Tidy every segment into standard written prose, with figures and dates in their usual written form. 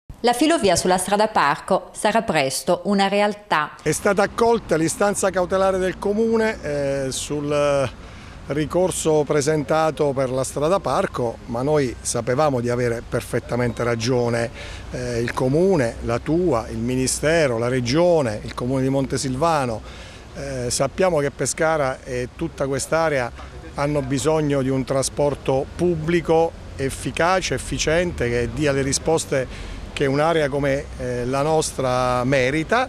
La filovia sulla strada Parco sarà presto una realtà. È stata accolta l'istanza cautelare del Comune sul ricorso presentato per la strada Parco, ma noi sapevamo di avere perfettamente ragione il Comune, la tua, il Ministero, la Regione, il Comune di Montesilvano. Sappiamo che Pescara e tutta quest'area hanno bisogno di un trasporto pubblico efficace, efficiente, che dia le risposte che un'area come la nostra merita.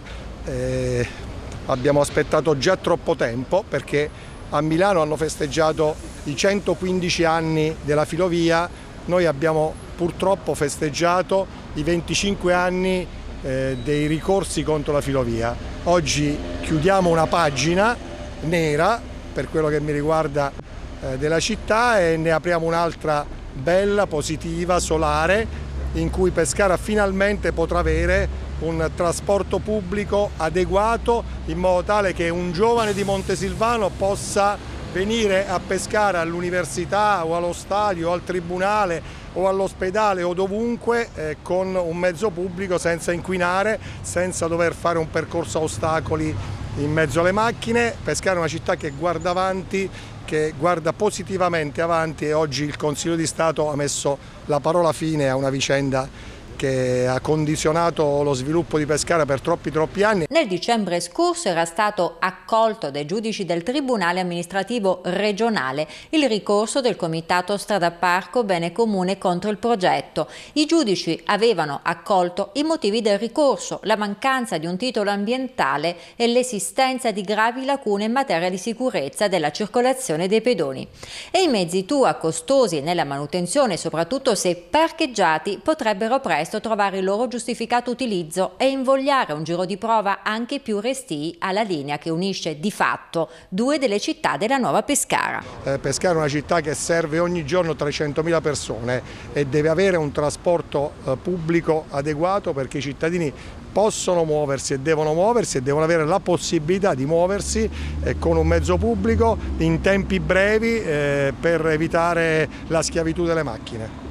Abbiamo aspettato già troppo tempo perché a Milano hanno festeggiato i 115 anni della filovia, noi abbiamo purtroppo festeggiato i 25 anni dei ricorsi contro la filovia. Oggi chiudiamo una pagina nera per quello che mi riguarda della città e ne apriamo un'altra bella, positiva, solare, in cui Pescara finalmente potrà avere un trasporto pubblico adeguato in modo tale che un giovane di Montesilvano possa venire a Pescara all'università o allo stadio o al tribunale o all'ospedale o dovunque con un mezzo pubblico senza inquinare, senza dover fare un percorso a ostacoli in mezzo alle macchine. Pescara è una città che guarda avanti, che guarda positivamente avanti e oggi il Consiglio di Stato ha messo la parola fine a una vicenda che ha condizionato lo sviluppo di Pescara per troppi anni. Nel dicembre scorso era stato accolto dai giudici del Tribunale amministrativo regionale il ricorso del Comitato Strada Parco Bene Comune contro il progetto. I giudici avevano accolto i motivi del ricorso, la mancanza di un titolo ambientale e l'esistenza di gravi lacune in materia di sicurezza della circolazione dei pedoni. E i mezzi TUA costosi nella manutenzione, soprattutto se parcheggiati, potrebbero presto trovare il loro giustificato utilizzo e invogliare un giro di prova anche più restii alla linea che unisce di fatto due delle città della nuova Pescara. Pescara è una città che serve ogni giorno 300.000 persone e deve avere un trasporto pubblico adeguato perché i cittadini possono muoversi e devono avere la possibilità di muoversi con un mezzo pubblico in tempi brevi per evitare la schiavitù delle macchine.